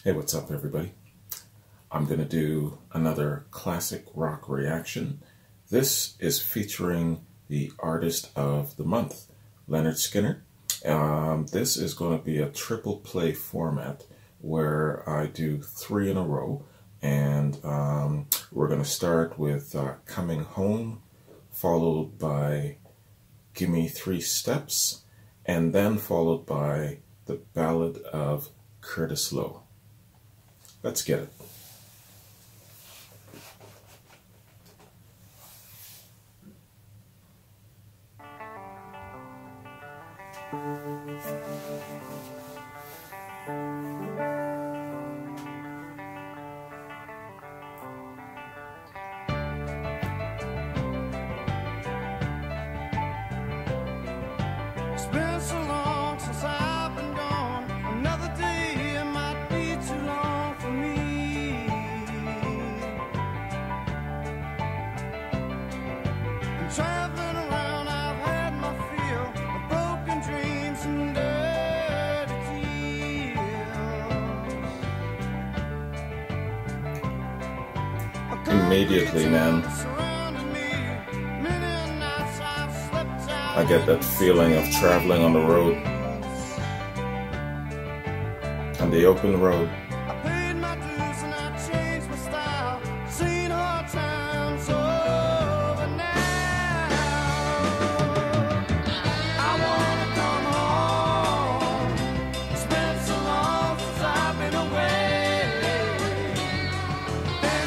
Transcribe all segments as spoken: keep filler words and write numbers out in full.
Hey, what's up, everybody? I'm going to do another classic rock reaction. This is featuring the artist of the month, Lynyrd Skynyrd. Um, this is going to be a triple play format where I do three in a row, and um, we're going to start with uh, Coming Home, followed by Gimme Three Steps, and then followed by the Ballad of Curtis Loew. Let's get it. It's been so long since I've been gone. Another day it might be too long for me. I'm traveling around, I've had my fill of broken dreams and dirty tears. Immediately, man, I get that feeling of traveling on the road, on the open road. I paid my dues and I changed my style. Seen hard times over now. I wanna come home. It's been so long since I've been away. And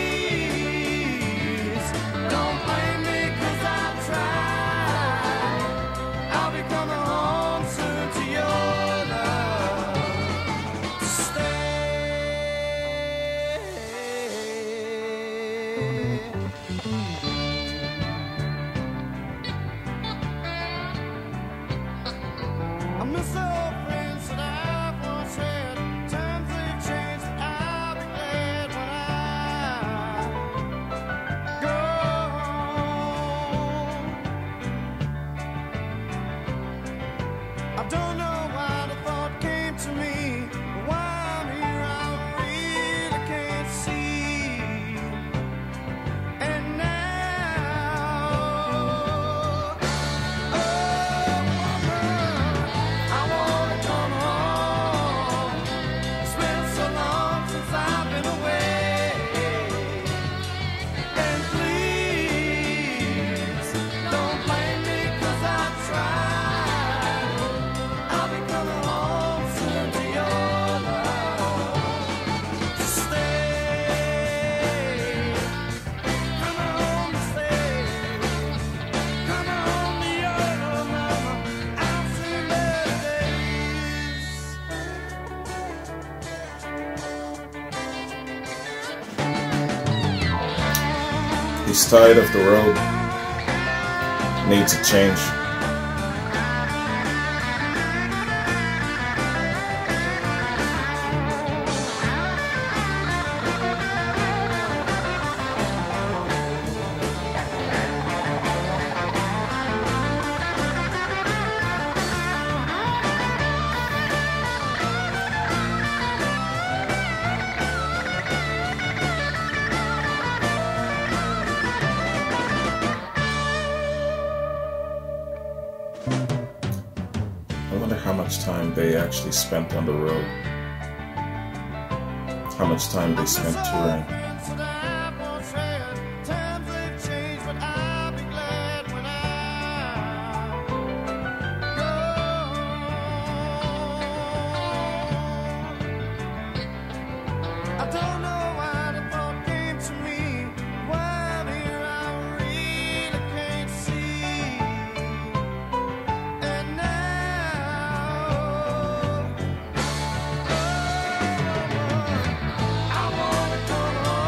please don't blame me 'cause I tried. I'll be coming home soon to your love. Stay. I miss the old friends that I've once had. Times they've changed, but I'll be glad when I go home. I don't know why the thought came to me, but why I'm here I really can't see. And now, oh woman, I wanna come home. It's been so long since I've been away. And please don't blame me 'cause I tried. I'll be coming home soon to your love. Stay. Coming home to stay. Coming home to your love, mama. I've seen better days. He's tired of the road, needs a change. I wonder how much time they actually spent on the road. How much time they spent touring. Friends that I've once had. Times they've changed, but I'll be glad when I go home. I don't know why the thought came to me. Why I'm here I really can't see. And now, oh, I wanna come home.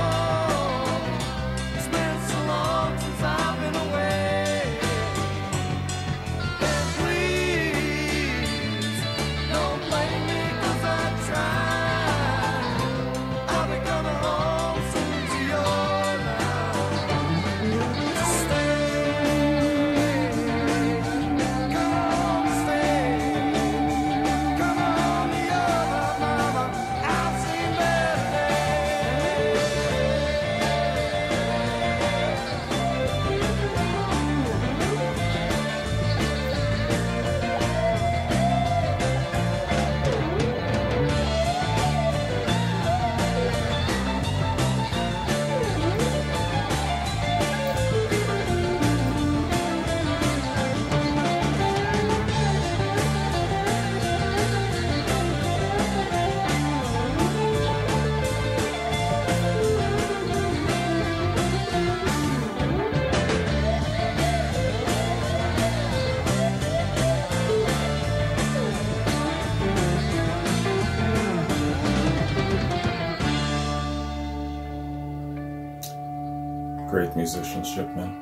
Great musicianship, man.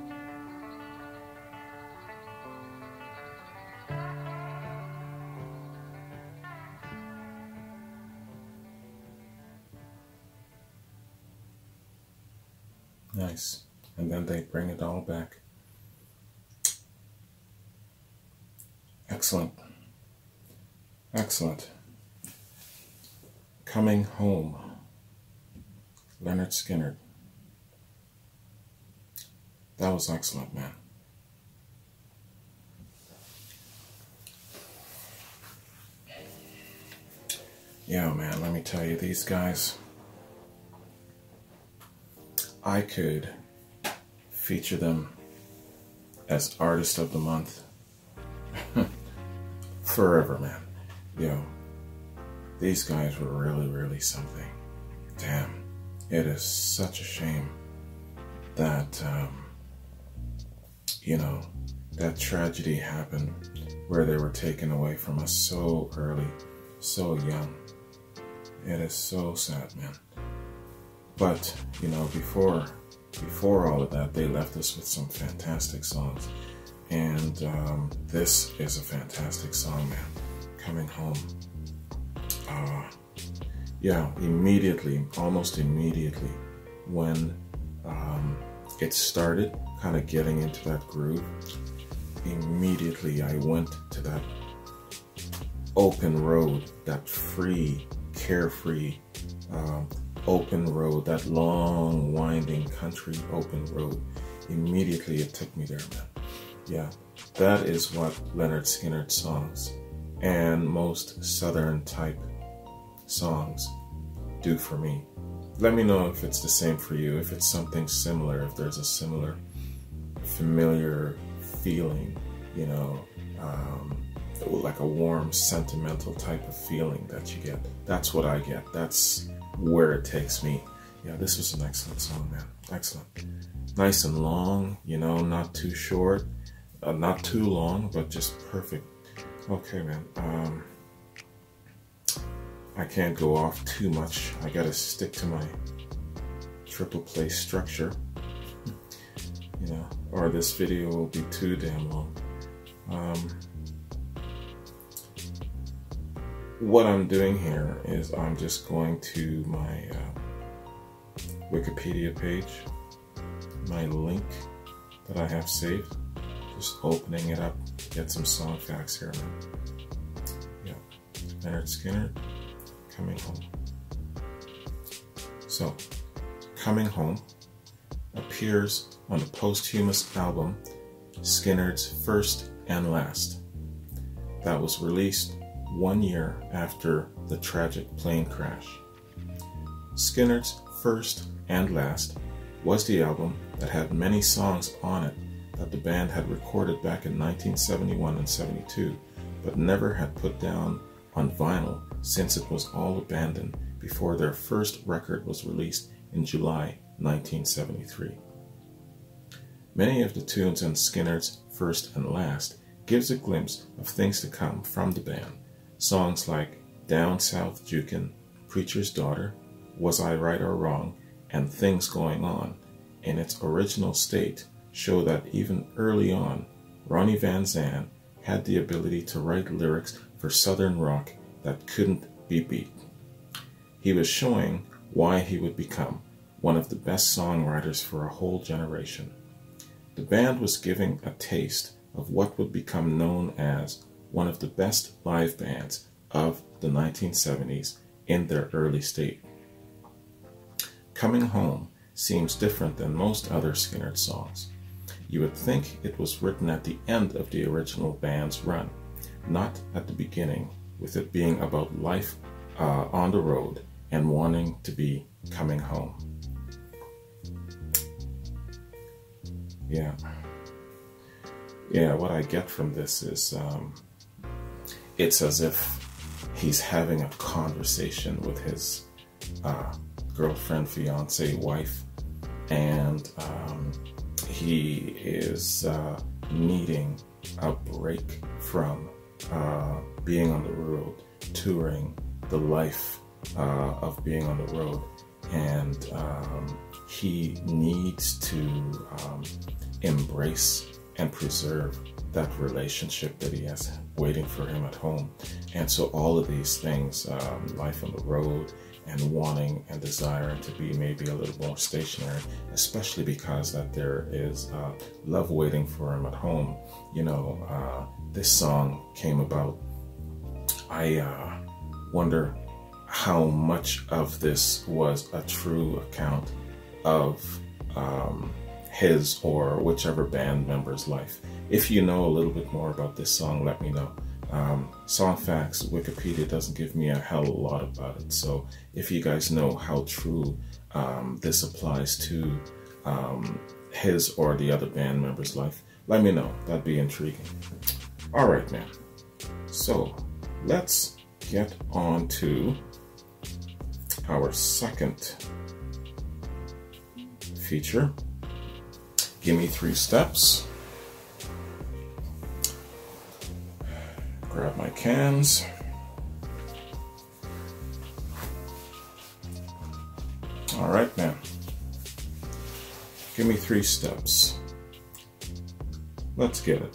Nice. And then they bring it all back. Excellent. Excellent. Coming Home. Lynyrd Skynyrd. That was excellent, man. Yeah, man, let me tell you, these guys, I could feature them as Artist of the Month forever, man. Yo, these guys were really, really something. Damn, it is such a shame that, um, you know, that tragedy happened where they were taken away from us so early, so young. It is so sad, man. But, you know, before before all of that, they left us with some fantastic songs. And um, this is a fantastic song, man. Coming Home. Uh, yeah, immediately, almost immediately, when um, it started kind of getting into that groove, immediately I went to that open road, that free, carefree, um, open road, that long, winding country open road. Immediately it took me there, man. Yeah, that is what Lynyrd Skynyrd songs and most Southern type songs do for me. Let me know if it's the same for you, if it's something similar, if there's a similar familiar feeling, you know, um, like a warm, sentimental type of feeling that you get. That's what I get. That's where it takes me. Yeah, this was an excellent song, man. Excellent. Nice and long, you know, not too short, uh, not too long, but just perfect. Okay, man. Um, I can't go off too much. I gotta stick to my triple play structure, you know, or this video will be too damn long. Um, what I'm doing here is I'm just going to my uh, Wikipedia page, my link that I have saved, just opening it up, get some song facts here, man. Yeah, Lynyrd Skynyrd, Coming Home. So, Coming Home appears on the posthumous album Skynyrd's First and Last. That was released one year after the tragic plane crash. Skynyrd's First and Last was the album that had many songs on it that the band had recorded back in nineteen seventy-one and seventy-two, but never had put down on vinyl since it was all abandoned before their first record was released in July nineteen seventy-three. Many of the tunes on Skynyrd's First and Last gives a glimpse of things to come from the band. Songs like Down South Jukin', Preacher's Daughter, Was I Right or Wrong, and Things Going On, in its original state, show that even early on, Ronnie Van Zan had the ability to write lyrics for Southern rock that couldn't be beat. He was showing why he would become one of the best songwriters for a whole generation. The band was giving a taste of what would become known as one of the best live bands of the nineteen seventies in their early state. Coming Home seems different than most other Skynyrd songs. You would think it was written at the end of the original band's run, not at the beginning, with it being about life uh, on the road and wanting to be coming home. Yeah. Yeah, what I get from this is um, it's as if he's having a conversation with his uh, girlfriend, fiance, wife, and um, he is uh, needing a break from uh, being on the road, touring, the life uh, of being on the road, and um, he needs to um, embrace and preserve that relationship that he has waiting for him at home. And so all of these things, um, life on the road and wanting and desiring to be maybe a little more stationary, especially because that there is uh, love waiting for him at home. You know, uh, this song came about. I uh, wonder how much of this was a true account of um, his or whichever band member's life. If you know a little bit more about this song, let me know. Um, Songfacts, Wikipedia doesn't give me a hell of a lot about it. So if you guys know how true um, this applies to um, his or the other band member's life, let me know. That'd be intriguing. All right, man. So let's get on to our second feature. Gimme Three Steps. Grab my cans. All right, man. Give me three steps. Let's get it.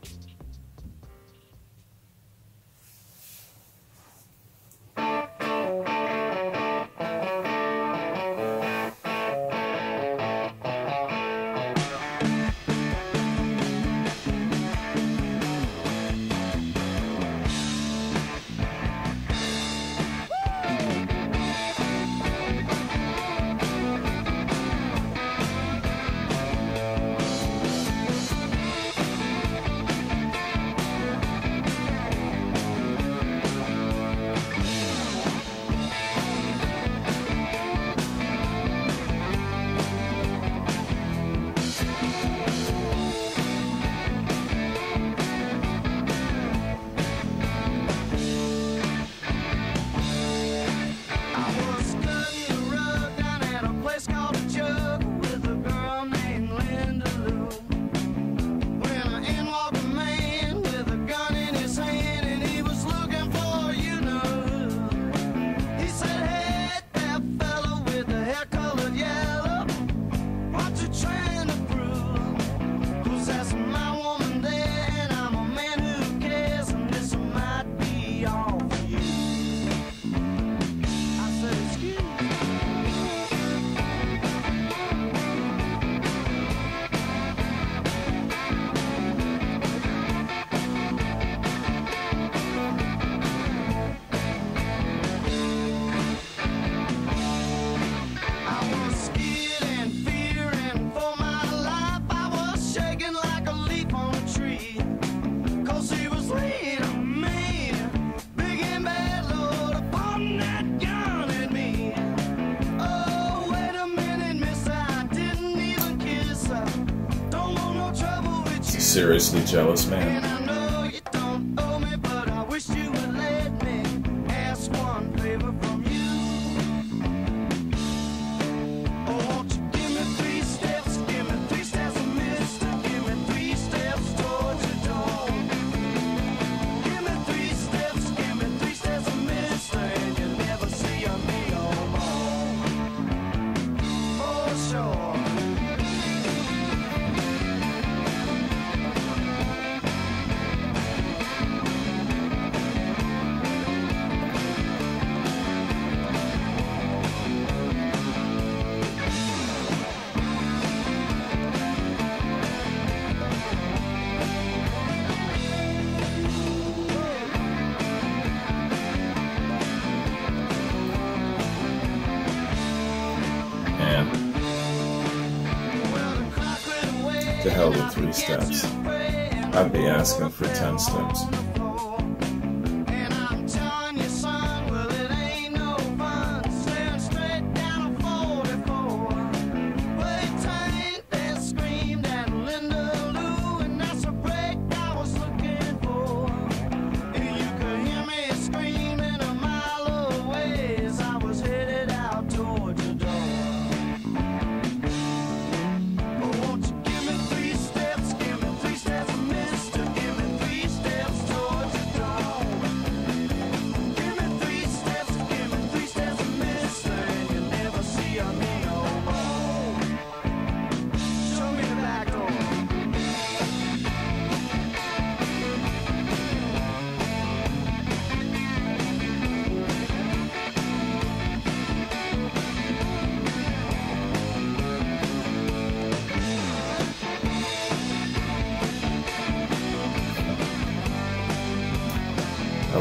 Seriously jealous, man. To hell with three steps. I'd be asking for ten steps. Three steps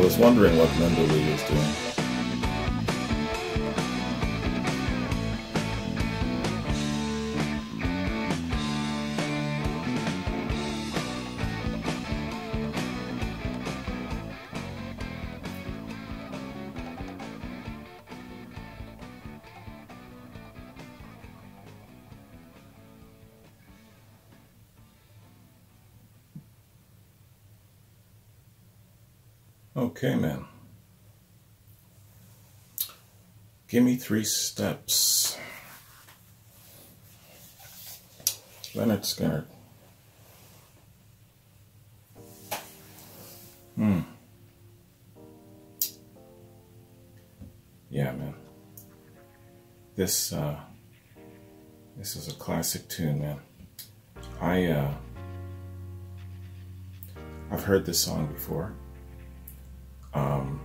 was wondering what Linda Lee was doing. Okay, man. Give me three steps. Lynyrd Skynyrd. Hmm. Yeah, man. This uh, this is a classic tune, man. I uh, I've heard this song before. Um,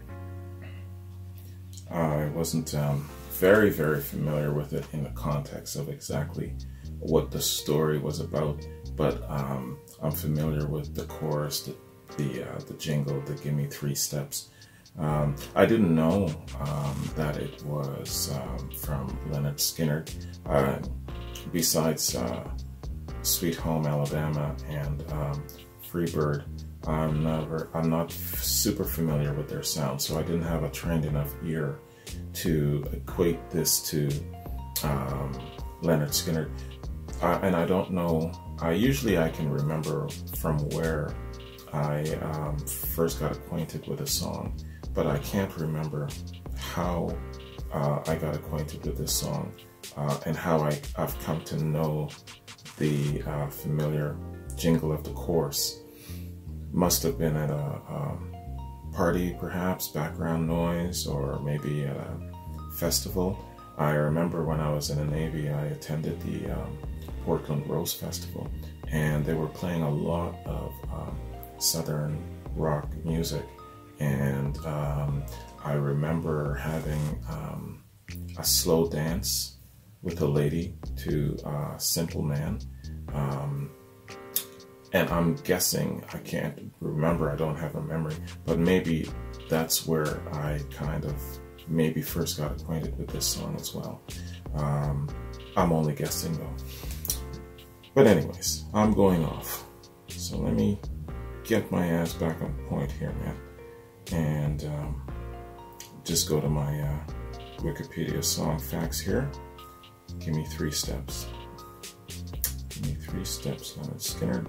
I wasn't um, very, very familiar with it in the context of exactly what the story was about, but um, I'm familiar with the chorus, the the, uh, the jingle, the "Give Me Three Steps." Um, I didn't know um, that it was um, from Lynyrd Skynyrd. Uh, besides uh, "Sweet Home Alabama" and um, "Freebird," I'm never, I'm not super familiar with their sound, so I didn't have a trained enough ear to equate this to um, Lynyrd Skynyrd. Uh, and I don't know, I usually I can remember from where I um, first got acquainted with a song, but I can't remember how uh, I got acquainted with this song uh, and how I, I've come to know the uh, familiar jingle of the chorus. Must have been at a, a party, perhaps, background noise, or maybe at a festival. I remember when I was in the Navy, I attended the um, Portland Rose Festival, and they were playing a lot of um, Southern rock music. And um, I remember having um, a slow dance with a lady to uh, Simple Man. Um, And I'm guessing, I can't remember, I don't have a memory, but maybe that's where I kind of maybe first got acquainted with this song as well. Um, I'm only guessing though. But anyways, I'm going off. So let me get my ass back on point here, man. And um, just go to my uh, Wikipedia song facts here. Give me three steps. Give me three steps, Lynyrd Skynyrd.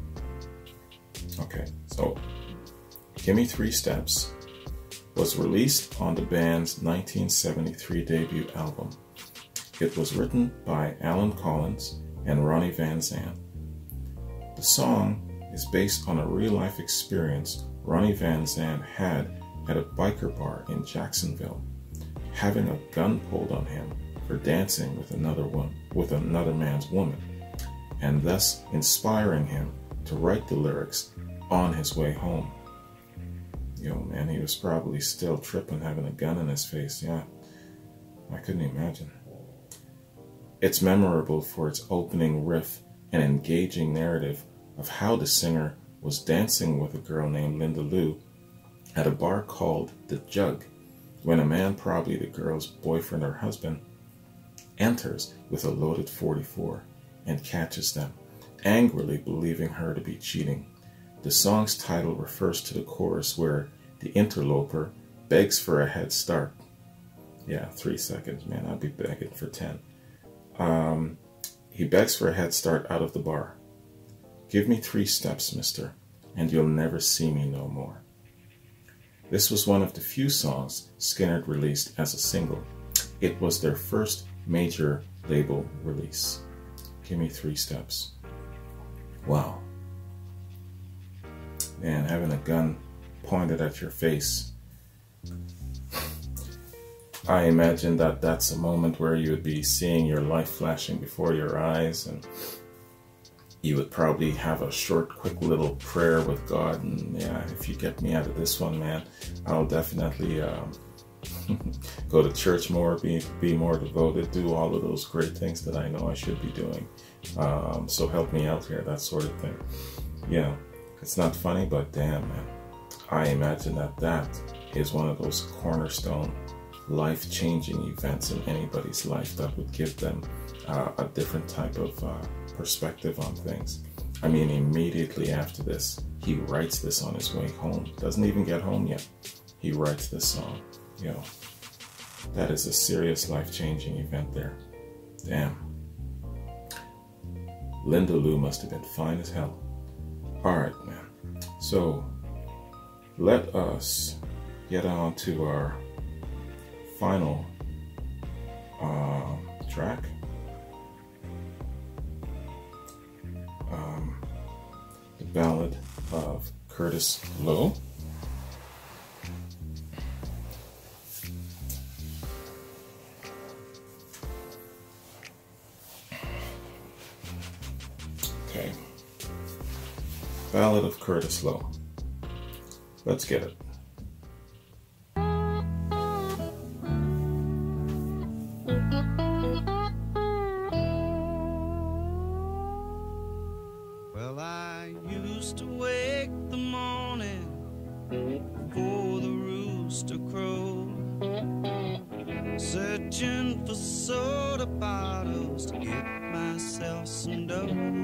Okay, so Give Me Three Steps was released on the band's nineteen seventy-three debut album. It was written by Alan Collins and Ronnie Van Zant. The song is based on a real-life experience Ronnie Van Zant had at a biker bar in Jacksonville, having a gun pulled on him for dancing with another one, with another man's woman, and thus inspiring him to write the lyrics on his way home. Yo, man, he was probably still tripping, having a gun in his face. Yeah, I couldn't imagine. It's memorable for its opening riff and engaging narrative of how the singer was dancing with a girl named Linda Lou at a bar called The Jug, when a man, probably the girl's boyfriend or husband, enters with a loaded forty-four and catches them, angrily believing her to be cheating. The song's title refers to the chorus where the interloper begs for a head start. Yeah, three seconds, man, I'd be begging for ten. Um, he begs for a head start out of the bar. Give me three steps, mister, and you'll never see me no more. This was one of the few songs Skynyrd released as a single. It was their first major label release. Give me three steps. Wow. Man, having a gun pointed at your face. I imagine that that's a moment where you would be seeing your life flashing before your eyes, and you would probably have a short, quick little prayer with God. And yeah, if you get me out of this one, man, I'll definitely um, go to church more, be, be more devoted, do all of those great things that I know I should be doing. Um, so help me out here, that sort of thing. You know, it's not funny, but damn, man. I imagine that that is one of those cornerstone life-changing events in anybody's life that would give them uh, a different type of uh, perspective on things. I mean, immediately after this, he writes this on his way home. Doesn't even get home yet. He writes this song. You know, that is a serious life-changing event there. Damn. Linda Lou must have been fine as hell. All right, man. So let us get on to our final uh, track. Um, the Ballad of Curtis Loew. Okay. Ballad of Curtis Loew. Let's get it. Well, I used to wake the morning before the rooster crowed, searching for soda bottles to get myself some dough.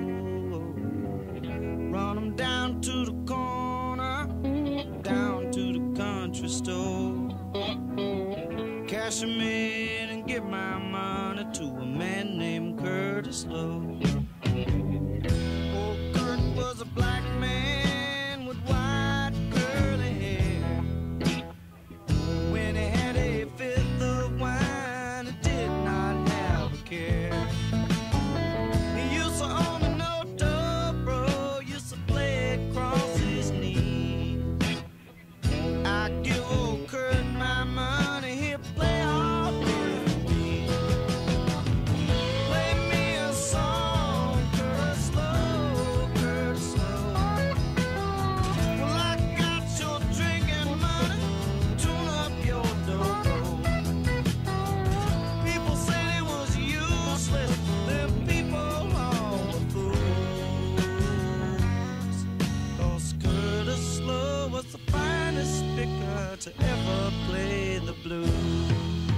Run 'em down to the corner, down to the country store, cash 'em in and give my money to a man named Curtis Loew. Old Kurt was a black man with white curly hair. When he had a fifth of wine, he did not have a care. He used to own a no dobro, used to play it across his knee. I give old Kurt my money, he'll play all with me. Play me a song, Curtis Loew, Curtis Loew. Well, I got your drinking money, tune up your dobro. People said it was useless, them people all were fools. 'Cause Curtis Loew was the finest speaker to ever play the blues.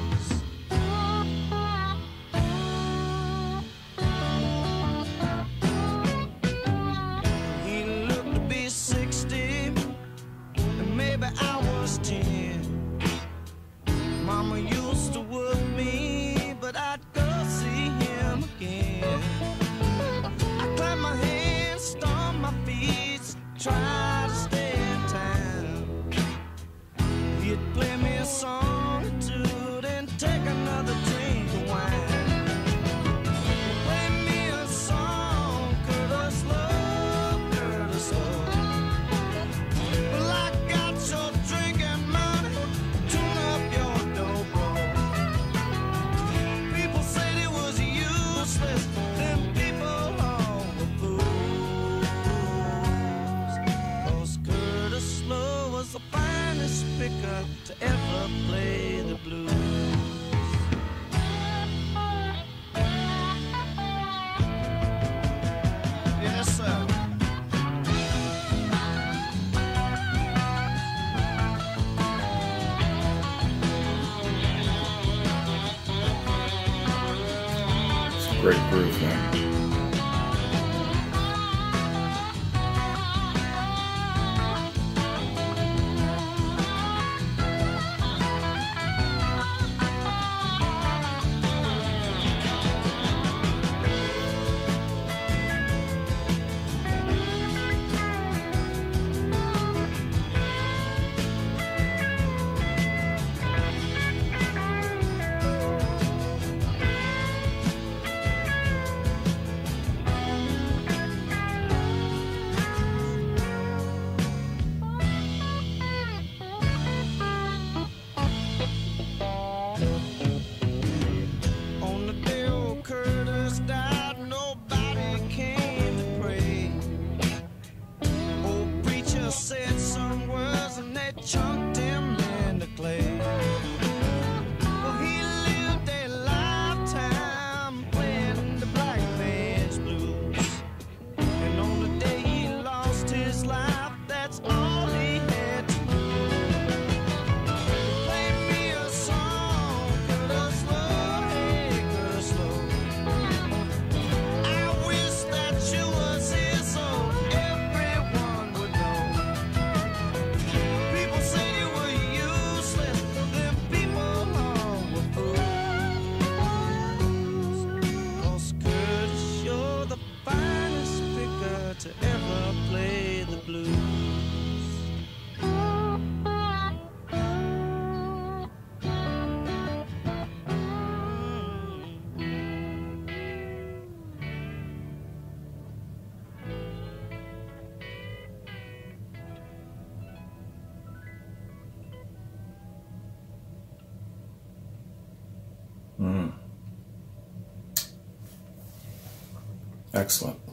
He looked to be sixty, and maybe I was ten. Mama used to work me, but I'd go see him again. I clap my hands, stomp my feet, try to stay in time. He'd play me a song or two, then take another drink of wine. Play me a song, Curtis Loew, Curtis Loew. Well, I got your drinking money, tune up your dobro. People said it was useless, them people all were fools. 'Cause Curtis Loew was the finest speaker to ever play the blues. Yes, sir. It's a great groove, man. Mm. Excellent.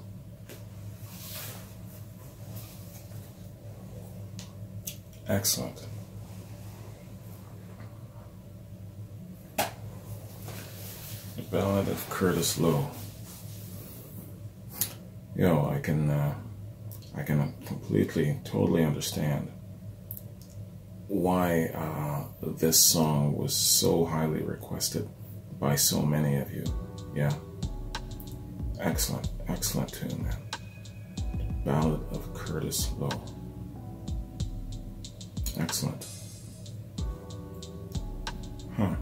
Excellent. The Ballad of Curtis Loew. You know, I can, uh, I can completely, totally understand why uh, this song was so highly requested by so many of you. Yeah. Excellent, excellent tune, man. The Ballad of Curtis Loew. Excellent. Huh.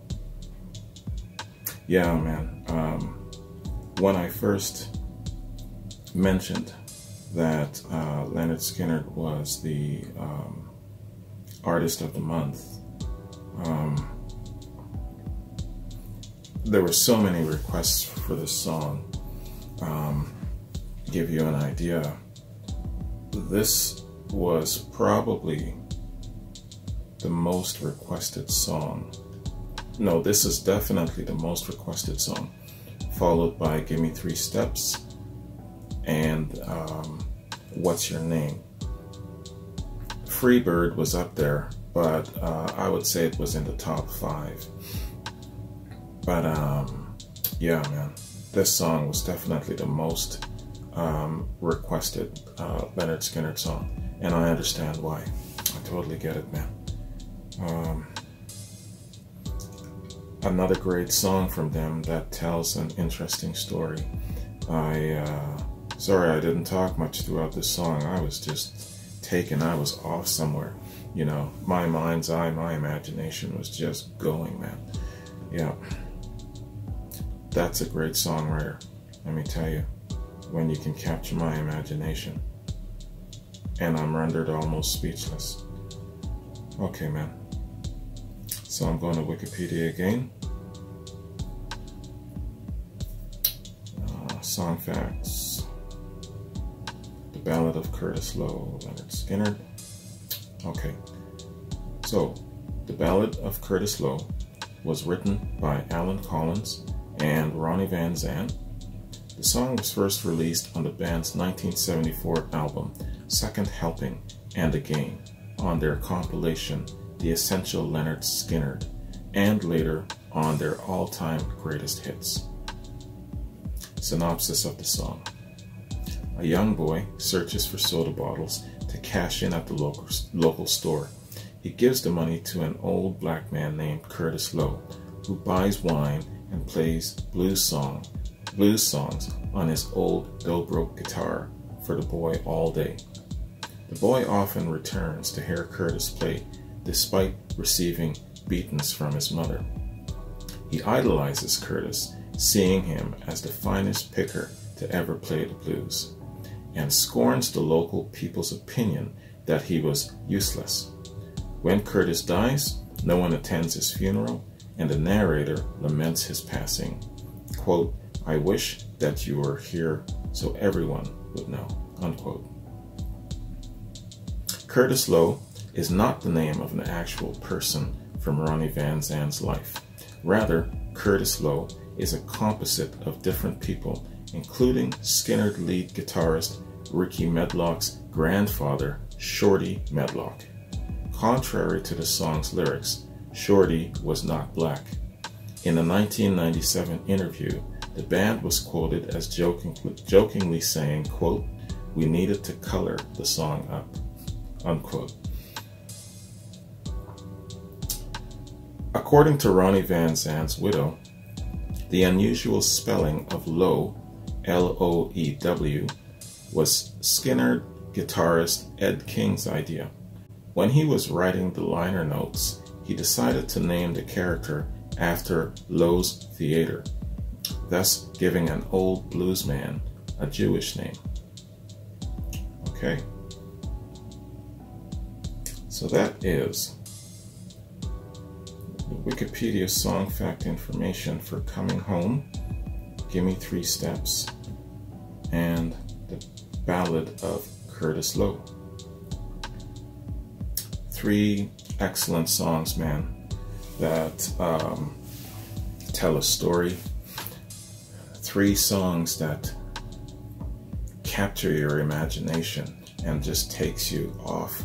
Yeah, man. Um, when I first mentioned that uh, Lynyrd Skynyrd was the um, artist of the month, um, there were so many requests for this song. Um, give you an idea, this was probably the most requested song. No, this is definitely the most requested song, followed by Give Me Three Steps and um, What's Your Name. Freebird was up there, but uh, I would say it was in the top five. But um, yeah, man, this song was definitely the most um, requested uh, Lynyrd Skynyrd song, and I understand why. I totally get it, man. Um, another great song from them that tells an interesting story. I uh, sorry I didn't talk much throughout this song. I was just taken. I was off somewhere. You know, my mind's eye, my imagination was just going, man. Yeah. That's a great songwriter, let me tell you, when you can capture my imagination. And I'm rendered almost speechless. Okay, man. So I'm going to Wikipedia again. Uh, song facts. The Ballad of Curtis Loew, Lynyrd Skynyrd. Okay. So, The Ballad of Curtis Loew was written by Alan Collins and Ronnie Van Zant. The song was first released on the band's nineteen seventy-four album, Second Helping and Again, on their compilation, The Essential Lynyrd Skynyrd, and later on their all-time greatest hits. Synopsis of the song. A young boy searches for soda bottles to cash in at the local, local store. He gives the money to an old black man named Curtis Loew, who buys wine and plays blues song, blues songs on his old Dobro guitar for the boy all day. The boy often returns to hear Curtis play, despite receiving beatings from his mother. He idolizes Curtis, seeing him as the finest picker to ever play the blues, and scorns the local people's opinion that he was useless. When Curtis dies, no one attends his funeral, and the narrator laments his passing. Quote, "I wish that you were here so everyone would know," unquote. Curtis Loew is not the name of an actual person from Ronnie Van Zant's life. Rather, Curtis Loew is a composite of different people, including Skynyrd lead guitarist Ricky Medlock's grandfather, Shorty Medlock. Contrary to the song's lyrics, Shorty was not black. In a nineteen ninety-seven interview, the band was quoted as joking, jokingly saying, quote, "We needed to color the song up," unquote. According to Ronnie Van Zant's widow, the unusual spelling of Loew, L O E W, was Skynyrd guitarist Ed King's idea. When he was writing the liner notes, he decided to name the character after Loew's theater, thus giving an old blues man a Jewish name. Okay. So that is the Wikipedia song fact information for Coming Home, Give Me Three Steps, and the Ballad of Curtis Loew. Three excellent songs, man, that um, tell a story. Three songs that capture your imagination and just takes you off.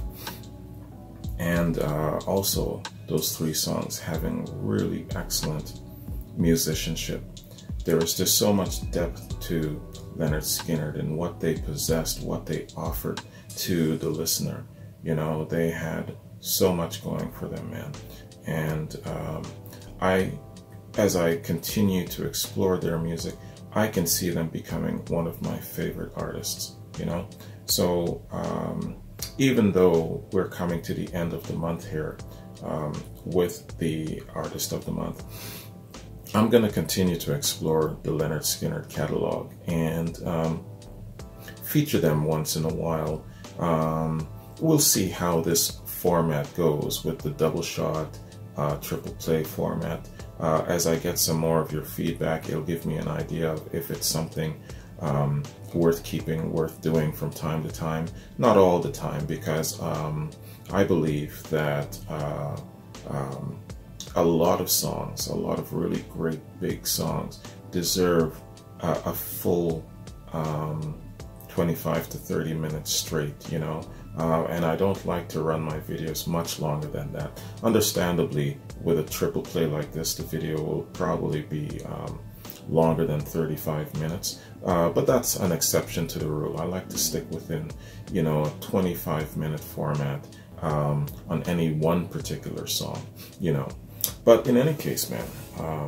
And uh, also those three songs having really excellent musicianship. There was just so much depth to Lynyrd Skynyrd and what they possessed, what they offered to the listener. You know, they had so much going for them, man. And um, I, as I continue to explore their music, I can see them becoming one of my favorite artists, you know? So um, even though we're coming to the end of the month here um, with the Artist of the Month, I'm going to continue to explore the Lynyrd Skynyrd catalog and um, feature them once in a while. Um, we'll see how this format goes with the double shot, uh, triple play format. Uh, as I get some more of your feedback, it'll give me an idea of if it's something um, worth keeping, worth doing from time to time. Not all the time, because um, I believe that uh, um, a lot of songs, a lot of really great big songs deserve uh, a full um, twenty-five to thirty minutes straight, you know. Uh, and I don't like to run my videos much longer than that. Understandably, with a triple play like this, the video will probably be um, longer than thirty-five minutes. Uh, but that's an exception to the rule. I like to stick within, you know, a twenty-five minute format um, on any one particular song, you know. But in any case, man, um,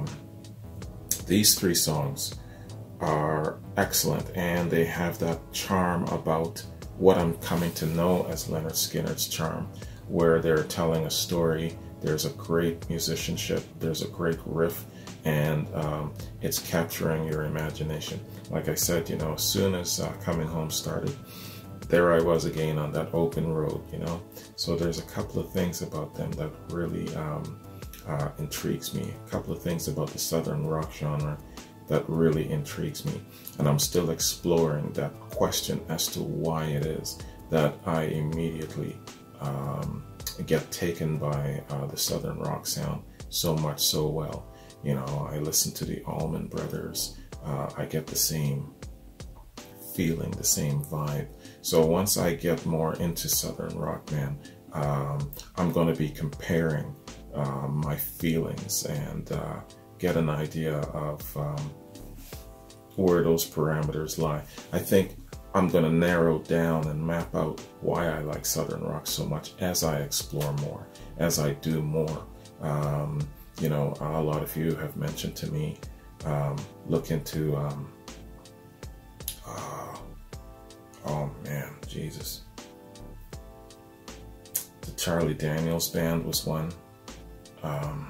these three songs are excellent, and they have that charm about what I'm coming to know as Lynyrd Skynyrd's charm, where they're telling a story, there's a great musicianship, there's a great riff, and um, it's capturing your imagination. Like I said, you know, as soon as uh, Coming Home started, there I was again on that open road, you know. So there's a couple of things about them that really um, uh, intrigues me, a couple of things about the Southern rock genre that really intrigues me, and I'm still exploring that question as to why it is that I immediately um, get taken by uh, the Southern rock sound so much so well. You know, I listen to the Allman Brothers, uh, I get the same feeling, the same vibe. So once I get more into Southern rock, man, um, I'm going to be comparing uh, my feelings and uh, get an idea of um, where those parameters lie. I think I'm going to narrow down and map out why I like Southern rock so much as I explore more, as I do more. Um, you know, a lot of you have mentioned to me, um, look into, um, uh, oh man, Jesus. The Charlie Daniels Band was one. Um,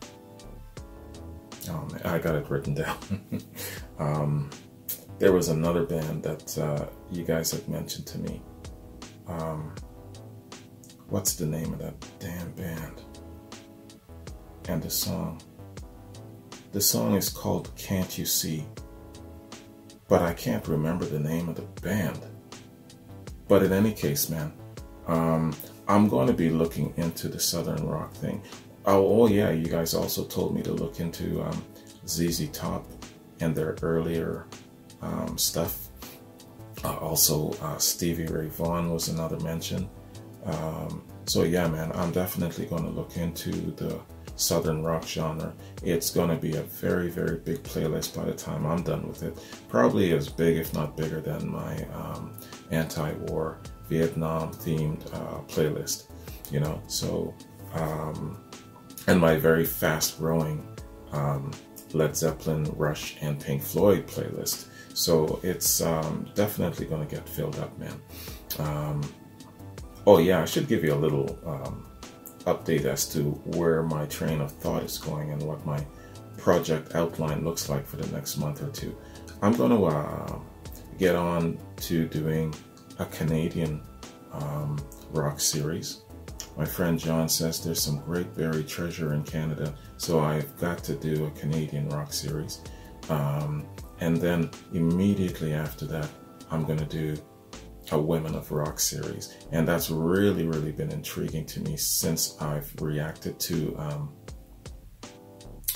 Oh man, I got it written down. um, there was another band that uh, you guys had mentioned to me. Um, what's the name of that damn band? And the song. The song is called Can't You See? But I can't remember the name of the band. But in any case, man, um, I'm going to be looking into the Southern rock thing. Oh, oh yeah, you guys also told me to look into um, Z Z Top and their earlier um, stuff. Uh, also, uh, Stevie Ray Vaughan was another mention. Um, so yeah, man, I'm definitely going to look into the Southern rock genre. It's going to be a very, very big playlist by the time I'm done with it. Probably as big, if not bigger, than my um, anti-war Vietnam themed uh, playlist, you know, so um, and my very fast-growing um, Led Zeppelin, Rush, and Pink Floyd playlist. So it's um, definitely going to get filled up, man. Um, oh yeah, I should give you a little um, update as to where my train of thought is going and what my project outline looks like for the next month or two. I'm going to uh, get on to doing a Canadian um, rock series. My friend John says there's some great buried treasure in Canada, so I've got to do a Canadian rock series. Um, and then immediately after that, I'm going to do a Women of Rock series. And that's really, really been intriguing to me since I've reacted to um,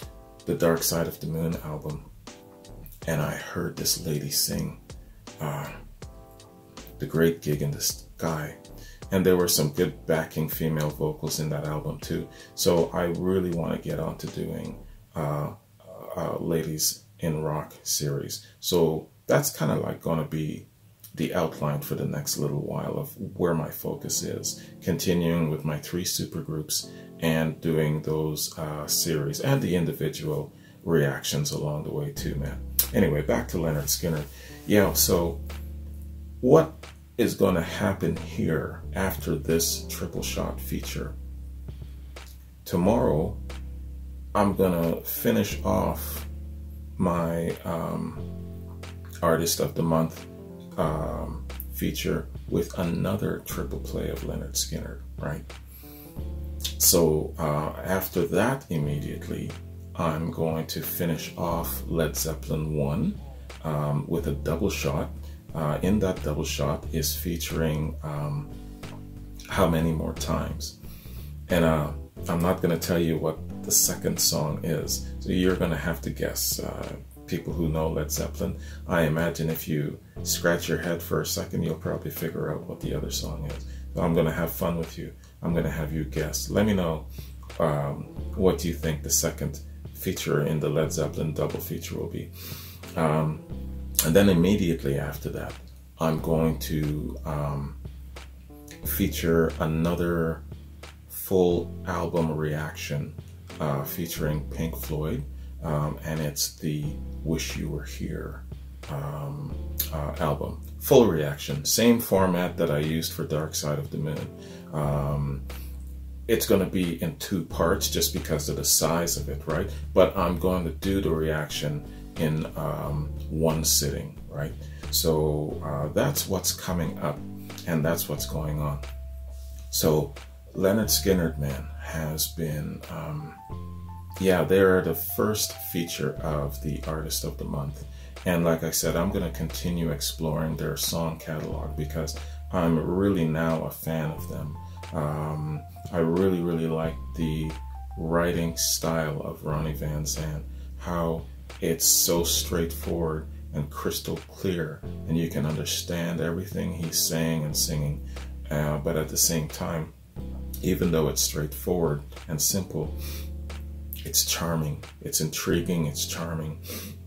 the Dark Side of the Moon album, and I heard this lady sing uh, The Great Gig in the Sky. And there were some good backing female vocals in that album too. So I really want to get on to doing uh, uh, Ladies in Rock series. So that's kind of like going to be the outline for the next little while of where my focus is. Continuing with my three supergroups and doing those uh, series and the individual reactions along the way too, man. Anyway, back to Lynyrd Skynyrd. Yeah, so what is going to happen here after this triple shot feature? Tomorrow, I'm going to finish off my um, Artist of the Month um, feature with another triple play of Lynyrd Skynyrd, right? So uh, after that, immediately, I'm going to finish off Led Zeppelin one um, with a double shot. Uh, in that double shot is featuring um, How Many More Times. And uh, I'm not going to tell you what the second song is, so you're going to have to guess. Uh, people who know Led Zeppelin, I imagine if you scratch your head for a second, you'll probably figure out what the other song is. So I'm going to have fun with you. I'm going to have you guess. Let me know um, what you think the second feature in the Led Zeppelin double feature will be. Um, And then immediately after that, I'm going to um, feature another full album reaction uh, featuring Pink Floyd, um, and it's the Wish You Were Here um, uh, album. Full reaction, same format that I used for Dark Side of the Moon. Um, it's going to be in two parts just because of the size of it, right? But I'm going to do the reaction in um, one sitting, right? So uh, that's what's coming up, and that's what's going on. So Lynyrd Skynyrd, man, has been, um, yeah, they're the first feature of the Artist of the Month. And like I said, I'm going to continue exploring their song catalog because I'm really now a fan of them. Um, I really, really like the writing style of Ronnie Van Zant, how it's so straightforward and crystal clear, and you can understand everything he's saying and singing. Uh, but at the same time, even though it's straightforward and simple, it's charming, it's intriguing, it's charming.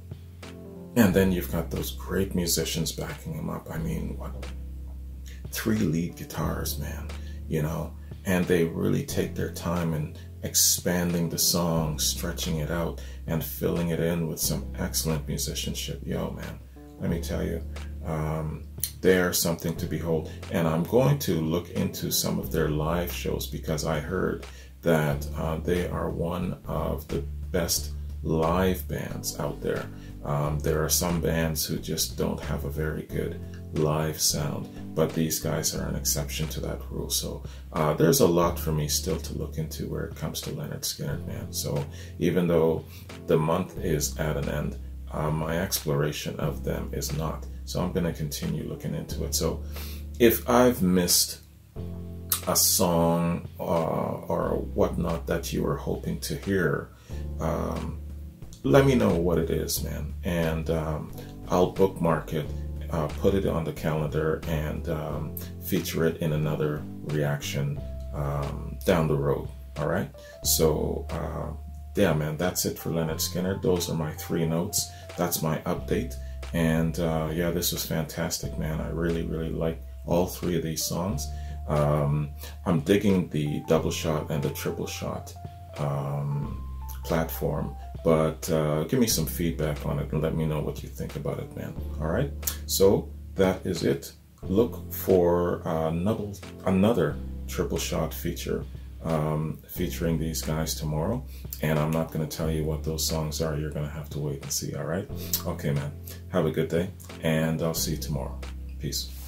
And then you've got those great musicians backing him up. I mean, what? Three lead guitars, man, you know? And they really take their time in expanding the song, stretching it out, and filling it in with some excellent musicianship. Yo, man, let me tell you, um, they are something to behold. And I'm going to look into some of their live shows because I heard that uh, they are one of the best live bands out there. Um, there are some bands who just don't have a very good live sound, but these guys are an exception to that rule. So uh, there's a lot for me still to look into where it comes to Lynyrd Skynyrd, man. So even though the month is at an end, uh, my exploration of them is not. So I'm going to continue looking into it. So if I've missed a song uh, or whatnot that you were hoping to hear, um, let me know what it is, man, and um, I'll bookmark it, uh, put it on the calendar, and um, feature it in another reaction um, down the road. All right, so uh, yeah, man, that's it for Lynyrd Skynyrd. Those are my three notes. That's my update, and uh, yeah, this was fantastic, man. I really, really like all three of these songs. Um, I'm digging the double shot and the triple shot um, platform, but uh, give me some feedback on it and let me know what you think about it, man. All right, so that is it. Look for uh, another, another triple shot feature um, featuring these guys tomorrow, and I'm not going to tell you what those songs are. You're going to have to wait and see. All right, okay, man, have a good day, and I'll see you tomorrow. Peace.